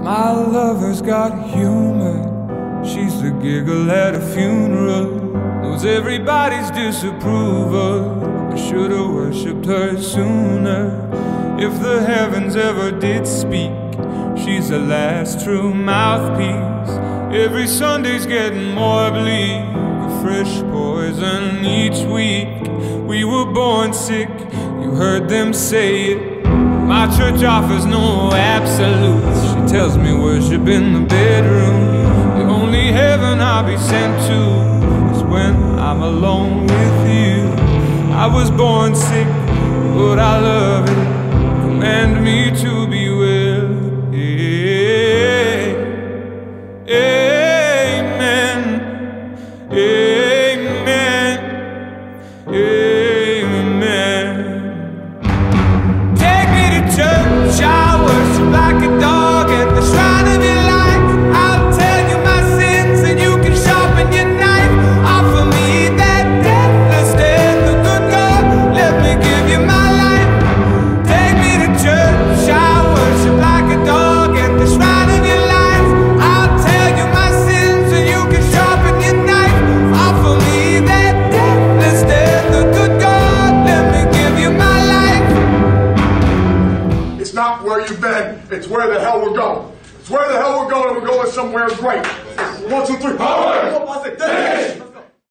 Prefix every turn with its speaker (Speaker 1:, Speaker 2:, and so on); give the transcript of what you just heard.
Speaker 1: My lover's got humor. She's the giggle at a funeral. Knows everybody's disapproval. I should've worshipped her sooner. If the heavens ever did speak, she's the last true mouthpiece. Every Sunday's getting more bleak, a fresh poison each week. We were born sick, you heard them say it. My church offers no absolutes. She tells me worship in the bedroom. The only heaven I'll be sent to is when I'm alone with you. I was born sick, but I love it. Command me to be well. Amen. Amen. Amen. Take me to church, I worship like a dog at the shrine of your life. I'll tell you my sins and you can sharpen your knife. Offer me that deathless death, the good God, let me give you my life. Take me to church, I worship like a dog at the shrine of your life. I'll tell you my sins and you can sharpen your knife. Offer me that deathless death, the good God, let me give you my life.
Speaker 2: It's not where you've been, it's where the hell we're going. It's where the hell we're going, and we're going somewhere great. 1, 2, 3. Power!